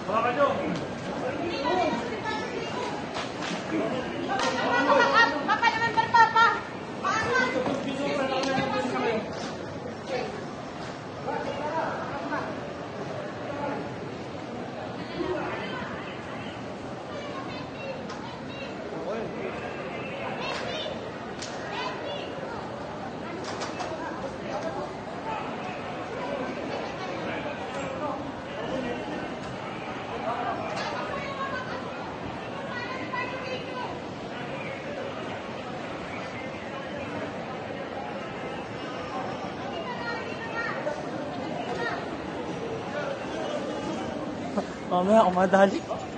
Mamaya ako madali.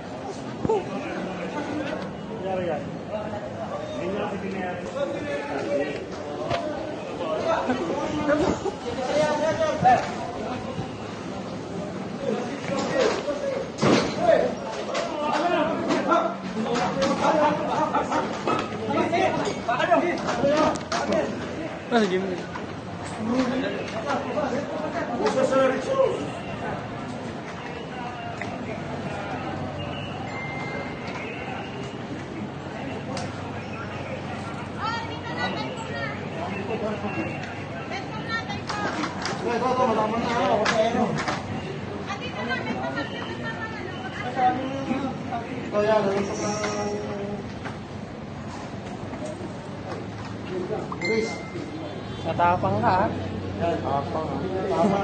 Nangyari yan. Ganyan kasi nangyari. Sige mo. Natapang ka, ha? Tapang. Tama.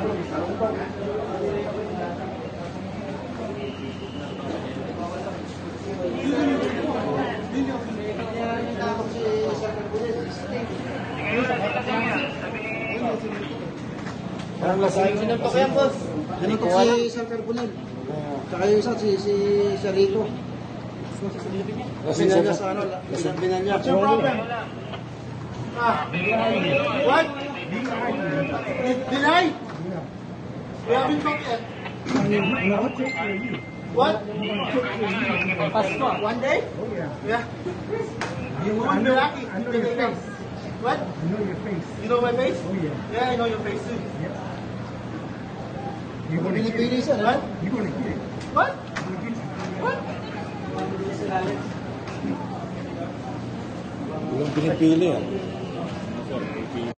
Parang lasing. Sinuntok yan, boss. Sinuntok si Sir Carbonel. Tsaka yung isa, si Sarito. Lasing Binanya sa ano, binanya. What's your problem? What? Deny? We haven't talked yet. What? Pasko. One day? Yeah. You want me lucky? What? I know your face. You know my face? Oh yeah. Yeah, I know your face too. You're gonna get it. What? You're gonna get it. What? You're gonna get it. What? Walang pinipili,